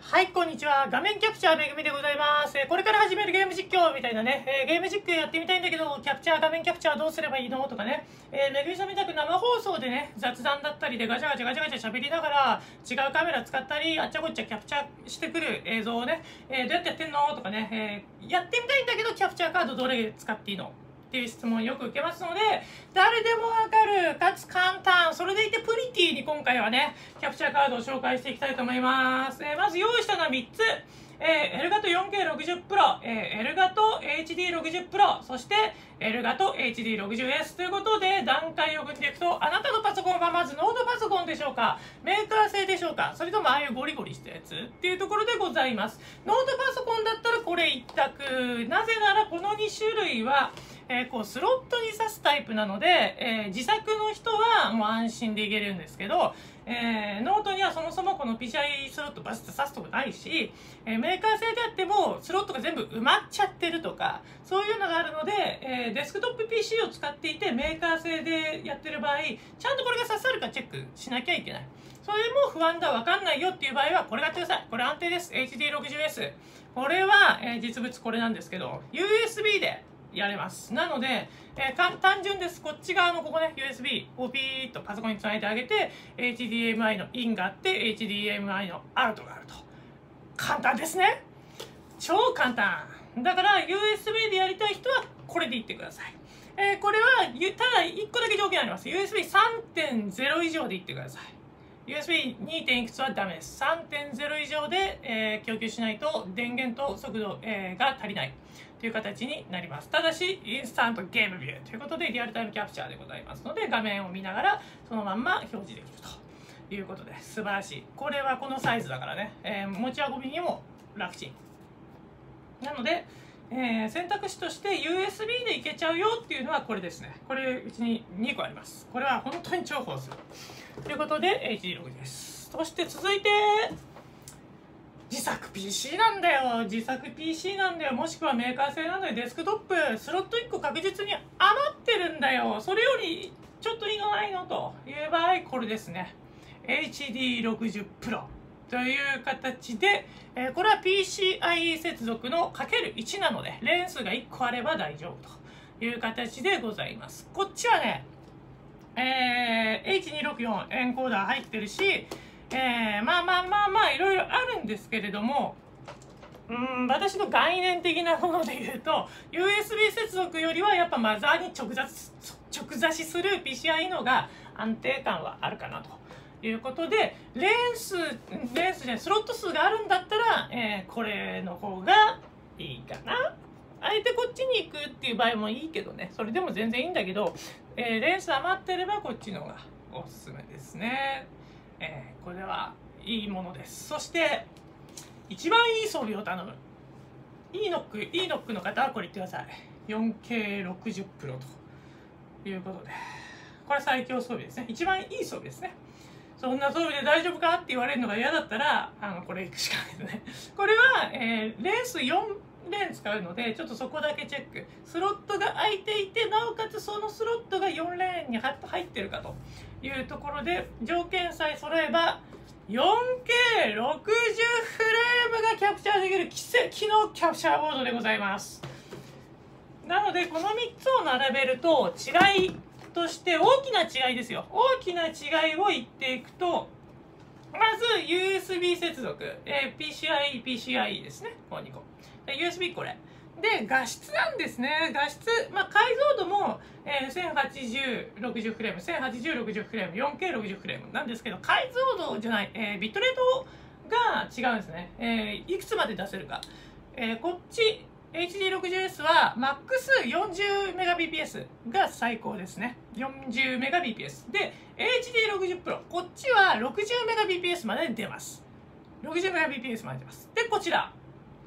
はい、こんにちは。画面キャプチャーめぐみでございます。これから始めるゲーム実況みたいなね、ゲーム実況やってみたいんだけど、画面キャプチャーどうすればいいのとかね、めぐみさんみたく生放送でね、雑談だったりでガチャガチャ喋りながら、違うカメラ使ったり、あっちゃこっちゃキャプチャーしてくる映像をね、どうやってやってんのとかね、やってみたいんだけど、キャプチャーカードどれ使っていいのっていう質問をよく受けますので、誰でもわかるかつ簡単、それでいてプリティに今回はねキャプチャーカードを紹介していきたいと思います。まず用意したのは3つ、エルガト 4K60 Pro、エルガト HD60 Pro、そしてエルガト HD60S ということで段階を踏んでいくと、あなたのパソコンはまずノートパソコンでしょうか、メーカー製でしょうか、それともああいうゴリゴリしたやつっていうところでございます。ノートパソコンだったらこれ一択。なぜならこの2種類はこうスロットに挿すタイプなので、自作の人はもう安心でいけるんですけど、ノートにはそもそもこの PCI スロットバスッと挿すとこないし、メーカー製であってもスロットが全部埋まっちゃってるとかそういうのがあるので、デスクトップ PC を使っていてメーカー製でやってる場合、ちゃんとこれが刺さるかチェックしなきゃいけない。それも不安だ、わかんないよっていう場合はこれ買ってください。これ安定です。 HD60S。 これは、実物これなんですけど USB でやれます。なので、単純です。こっち側のここね、USB をピーッとパソコンにつないであげて、HDMI のインがあって、HDMI のアウトがあると。簡単ですね。超簡単。だから USB でやりたい人はこれでいってください。これは、ただ1個だけ条件あります。USB3.0 以上でいってください。USB2. 点いくつはダメです。3.0 以上で、供給しないと電源と速度、が足りないという形になります。ただしインスタントゲームビューということでリアルタイムキャプチャーでございますので、画面を見ながらそのまんま表示できるということで素晴らしい。これはこのサイズだからね、持ち運びにも楽ちんなので、選択肢として USB でいけちゃうよっていうのはこれですね。これうちに2個あります。これは本当に重宝するということで HD6 です。そして続いて自作 PC なんだよ。自作 PC なんだよ。もしくはメーカー製なのでデスクトップスロット1個確実に余ってるんだよ。それよりちょっといいのないのという場合、これですね。 HD60 Pro という形で、これは PCI 接続の ×1 なのでレンスが1個あれば大丈夫という形でございます。こっちはね、H264 エンコーダー入ってるし、まあいろいろあるんですけれども、私の概念的なもので言うと USB 接続よりはやっぱマザーに直差しする PCI のが安定感はあるかなということで、レンスでスロット数があるんだったら、これの方がいいかな。あえてこっちに行くっていう場合もいいけどね、それでも全然いいんだけど、レンス余ってればこっちの方がおすすめですね。これはいいものです。そして一番いい装備を頼む ENOC の方はこれ言ってください。 4K60 Pro ということで、これ最強装備ですね。一番いい装備ですね。そんな装備で大丈夫かって言われるのが嫌だったらこれいくしかないですね。これは、レンス4レン使うのでちょっとそこだけチェック。スロットが空いていてなおかつそのスロットが4レーンに入ってるかというところで条件さえ揃えば 4K60 フレームがキャプチャーできる奇跡のキャプチャーボードでございます。なのでこの3つを並べると違いとして大きな違いですよ。大きな違いを言っていくと、まず USB 接続、PCI ですね。この2個。USB これ。で、画質なんですね。画質、解像度も、1080-60フレーム、1080-60フレーム、4K60 フレームなんですけど、解像度じゃない、ビットレートが違うんですね。いくつまで出せるか。こっち、HD60S は MAX40Mbps が最高ですね。40Mbps で HD60 Pro こっちは 60Mbps まで出ます。 60Mbps まで出ます。でこちら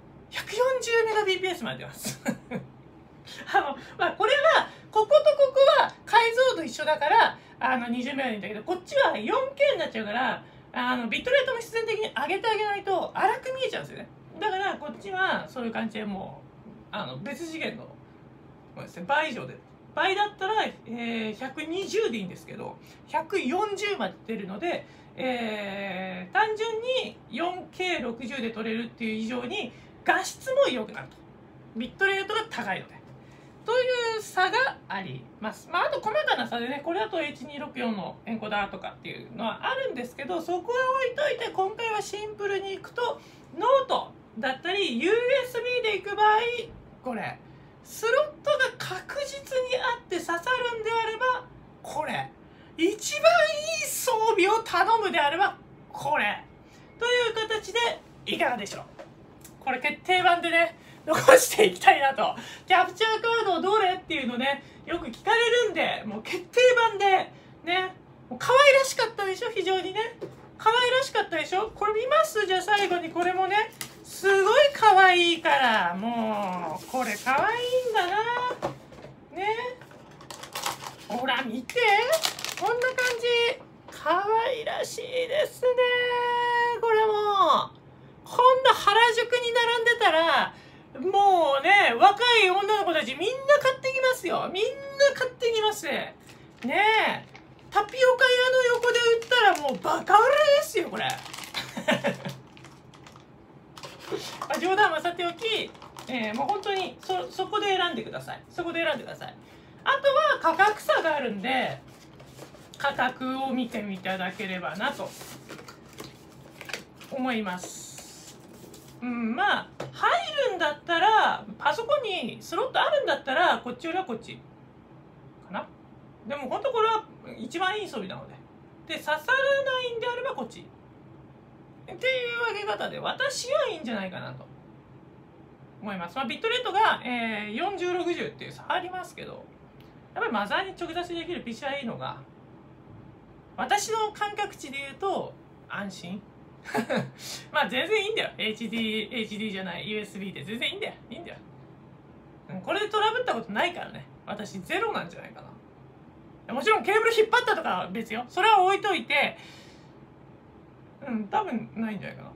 140Mbps まで出ますこれはこことここは解像度一緒だから20メガいいんだけど、こっちは 4K になっちゃうからビットレートも必然的に上げてあげないと荒く見えちゃうんですよね。だからこっちはそういう感じでもう別次元のですね、倍以上で倍だったら、120でいいんですけど、140まで出るので、単純に 4K60 で撮れるっていう以上に画質も良くなると。ビットレートが高いので。という差があります。あと細かな差でね、これだと H264 のエンコダーとかっていうのはあるんですけど、そこは置いといて、今回はシンプルにいくと、ノートだったり USB でいく場合、これスロットが確実にあって刺さるんであればこれ、一番いい装備を頼むであればこれという形でいかがでしょう。これ決定版でね残していきたいなと。キャプチャーカードどれっていうのねよく聞かれるんで、もう決定版でね、もう可愛らしかったでしょ。非常にね可愛らしかったでしょ。これ見ます。じゃあ最後にこれもねすごい可愛いから、もうこれ可愛いんだなね。ほら見て、こんな感じ、可愛らしいですね。これもこんな原宿に並んでたらもうね、若い女の子たちみんな買ってきますよ。みんな買ってきますね。タピオカ屋の横で売ったらもうバカ売れですよこれ冗談はさておき、もう本当にそこで選んでください。そこで選んでください。あとは価格差があるんで価格を見ていただければなと思います。まあ入るんだったら、パソコンにスロットあるんだったらこっちよりはこっちかな。でも本当これは一番いい装備なので、刺さらないんであればこっちっていう分け方で私はいいんじゃないかなと思います。ビットレートが、4060っていう差ありますけど、やっぱりマザーに直出しできる PCI のが私の感覚値で言うと安心まあ全然いいんだよ。 HD じゃない USB で全然いいんだよ。これでトラブったことないからね、私ゼロなんじゃないかな。もちろんケーブル引っ張ったとかは別よ。それは置いといて、多分ないんじゃないかな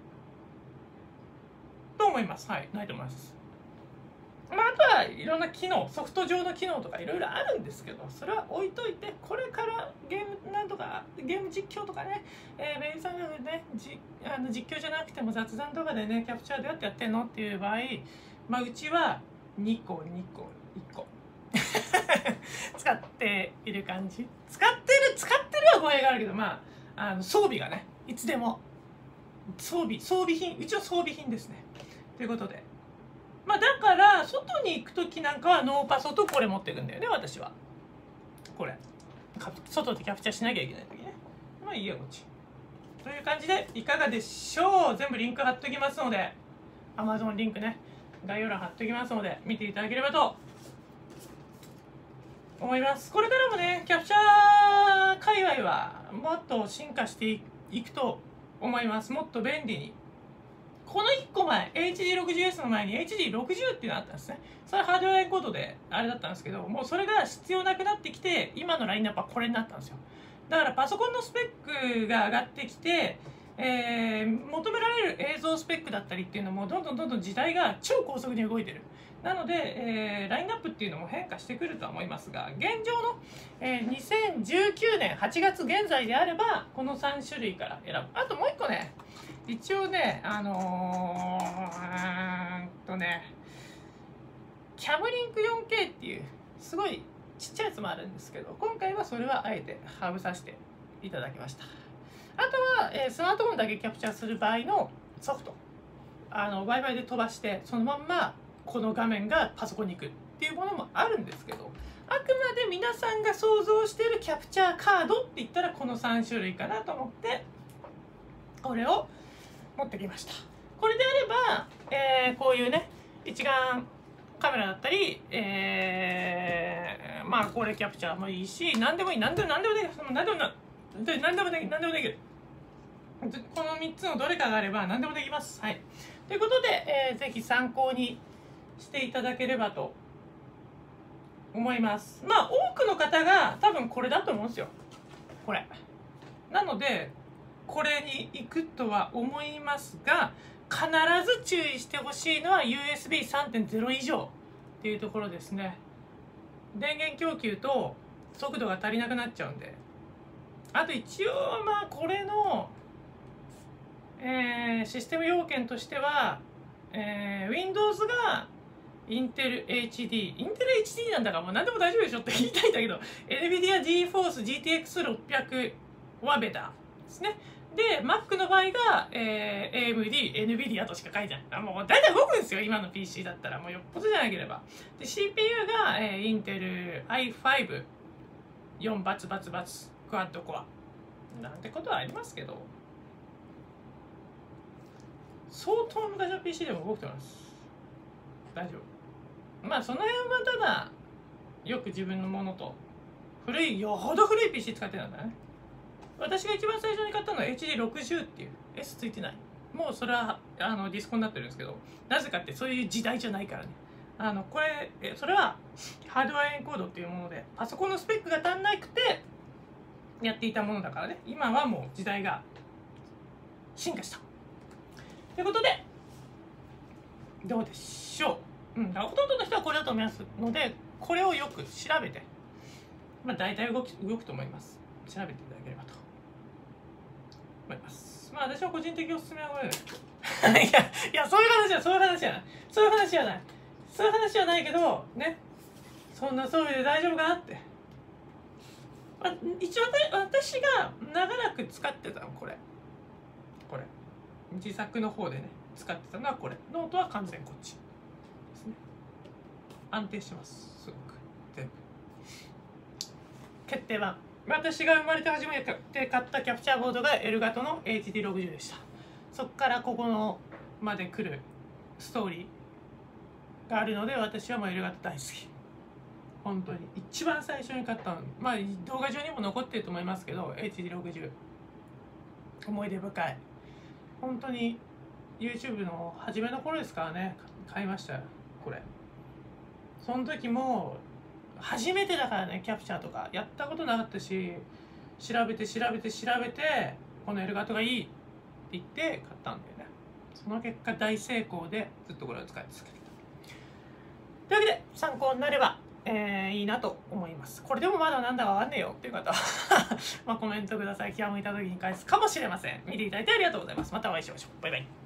と思います。はい、ないと思います。あとはいろんな機能、ソフト上の機能とかいろいろあるんですけど、それは置いといて、これからゲームなんとかゲーム実況とかね、メイさんがね実況じゃなくても雑談とかでねキャプチャーどうやってやってんのっていう場合、うちは2個1個使っている感じ。使ってるは語弊があるけど、装備がねいつでも装備品、うちは装備品ですね。ということで、だから外に行く時なんかはノーパソとこれ持っていくんだよね。私はこれ外でキャプチャーしなきゃいけない時ね。いいやこっちという感じでいかがでしょう。全部リンク貼っときますので、 Amazon リンクね概要欄貼っときますので見ていただければと思います。これからもねキャプチャー界隈はもっと進化していくと思います。もっと便利に。この1個前 HD60S の前に HD60 っていうのがあったんですね。それハードウェアエンコードであれだったんですけど、もうそれが必要なくなってきて今のラインナップはこれになったんですよ。だからパソコンのスペックが上がってきて、求められる映像スペックだったりっていうのもどんどん時代が超高速に動いてる。なので、ラインナップっていうのも変化してくるとは思いますが、現状の、2019年8月現在であればこの3種類から選ぶ。あともう1個ね、一応ねキャムリンク 4K っていうすごいちっちゃいやつもあるんですけど、今回はそれはあえて省させていただきました。あとは、スマートフォンだけキャプチャーする場合のソフト、Wi-Fi で飛ばしてそのまんまこの画面がパソコンに行くっていうものもあるんですけど、あくまで皆さんが想像しているキャプチャーカードって言ったらこの3種類かなと思ってこれを持ってきました。これであれば、こういうね一眼カメラだったり、これキャプチャーもいいし、何でもいい、何でもできる、何でもできる。この3つのどれかがあれば何でもできます。はい。ということで、ぜひ参考にしていただければと思います。多くの方が多分これだと思うんですよ。これ。なのでこれに行くとは思いますが、必ず注意してほしいのは USB 3.0 以上っていうところですね。 電源供給と速度が足りなくなっちゃうんで、あと一応まあこれの、システム要件としては、Windows がインテル HD なんだからもう何でも大丈夫でしょって言いたいんだけど NVIDIA GeForce GTX 600はベタですね。で Mac の場合が、AMD NVIDIA としか書いてない。もう大体動くんですよ今の PC だったら、もうよっぽどじゃなければ。で CPU が、インテル i5 4バツバツバツクワッドコアなんてことはありますけど、相当昔の PC でも動くと思います。大丈夫。まあその辺はただよく自分のものとよほど古い PC 使ってたんだね。私が一番最初に買ったのは HD60 っていう S ついてない。もうそれはディスコになってるんですけど、なぜかってそういう時代じゃないからね。それはハードウェアエンコードっていうもので、パソコンのスペックが足んなくてやっていたものだからね。今はもう時代が進化したということで、どうでしょう。ほとんどの人はこれだと思いますので、これをよく調べて、まあ大体動くと思います。調べていただければと思います。まあ私は個人的おすすめはこれです。いやそういう話じゃないけどね、そんな装備で大丈夫かなって。一応私が長らく使ってたのこれ自作の方でね使ってたのはこれ。ノートは完全こっちですね。安定してます、すごく。全部決定版。私が生まれて初めて買ったキャプチャーボードがエルガトの HD60 でした。そこからここのまで来るストーリーがあるので、私はもうエルガト大好き。本当に一番最初に買ったの、まあ動画上にも残ってると思いますけど HD60 思い出深い。本当に YouTube の初めの頃ですからね、買いましたよこれ。その時も初めてだからね、キャプチャーとかやったことなかったし、調べてこのエルガトがいいって言って買ったんだよね。その結果大成功でずっとこれを使い続けてたというわけで、参考になればいいなと思います。これでもまだなんだかわかんねえよっていう方はまあコメントください。気が向いた時に返すかもしれません。見ていただいてありがとうございます。またお会いしましょう。バイバイ。